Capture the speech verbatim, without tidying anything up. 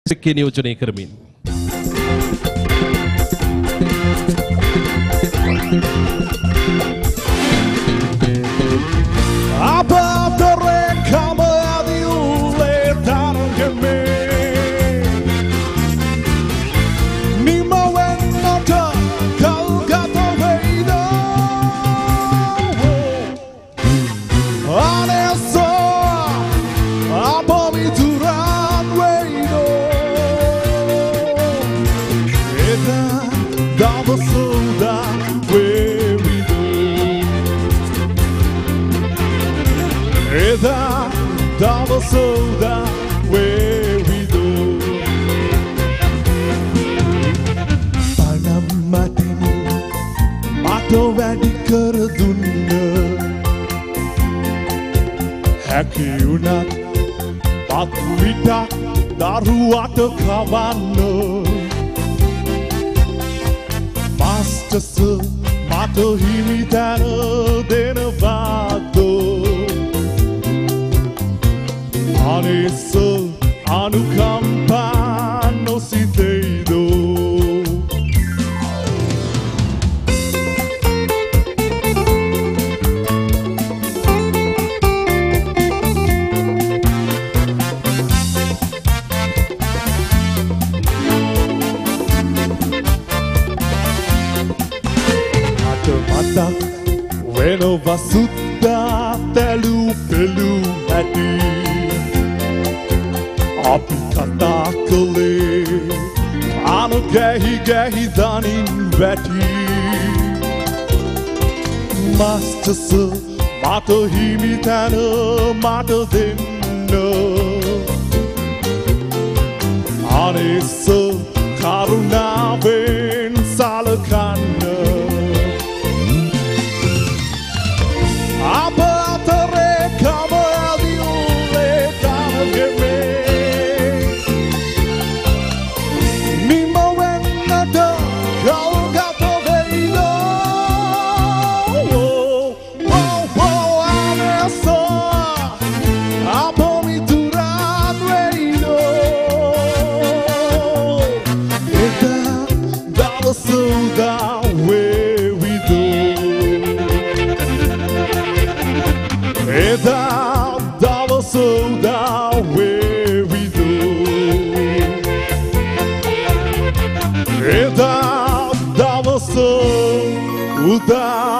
සික්කේ නියෝජනය කරමින් Soda where we go Panam matini mato වැඩි කර දුන්න හැකි උනත් පත් විටක් දරුවට කවන්න මාස්ටර්ස් මට හිමි තැන දෙනවාදෝ Anesso anukampa no siteido Ato matak veno vasutta telu pelu hati අපි කතා කළේ අනු ගැහි ගැහි දනින් වැටි මාස්ටර්ස් මට හිමි තැන මට දෙන්න අනෙස කරුණාවෙන් සලකන්න අප අතරේ කම ඇදියුලේ තනගෙමේ Uda